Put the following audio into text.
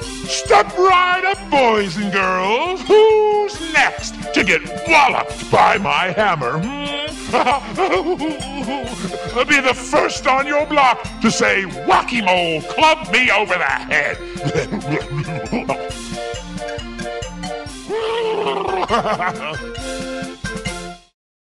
Step right up, boys and girls. Who's next to get walloped by my hammer? Be the first on your block to say, Wacky Mole, club me over the head.